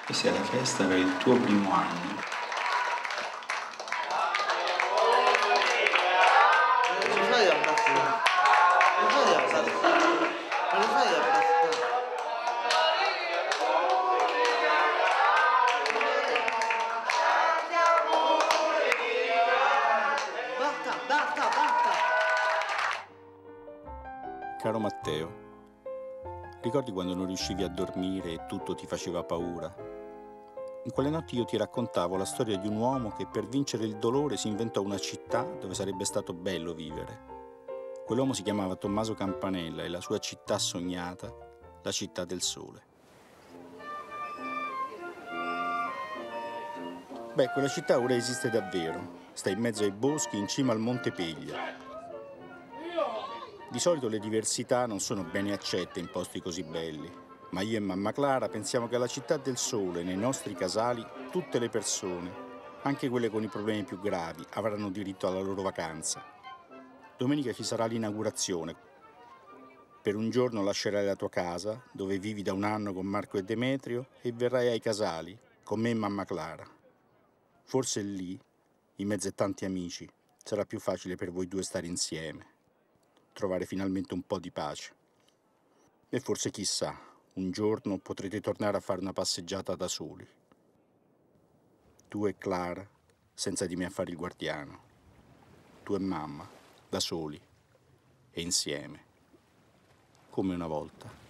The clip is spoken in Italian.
Questa è la festa per il tuo primo anno. Non lo fai abbastanza. Non lo fai abbastanza. Non lo fai abbastanza. Basta. Caro Matteo, ricordi quando non riuscivi a dormire e tutto ti faceva paura? In quelle notti io ti raccontavo la storia di un uomo che per vincere il dolore si inventò una città dove sarebbe stato bello vivere. Quell'uomo si chiamava Tommaso Campanella e la sua città sognata, la città del sole. Beh, quella città ora esiste davvero. Sta in mezzo ai boschi, in cima al Monte Peglia. Di solito le diversità non sono bene accette in posti così belli, ma io e mamma Clara pensiamo che alla città del sole, nei nostri casali, tutte le persone, anche quelle con i problemi più gravi, avranno diritto alla loro vacanza. Domenica ci sarà l'inaugurazione. Per un giorno lascerai la tua casa, dove vivi da un anno con Marco e Demetrio, e verrai ai casali, con me e mamma Clara. Forse lì, in mezzo a tanti amici, sarà più facile per voi due stare insieme, trovare finalmente un po' di pace. E forse chissà, un giorno potrete tornare a fare una passeggiata da soli. Tu e Clara, senza di me a fare il guardiano. Tu e mamma, da soli e insieme, come una volta.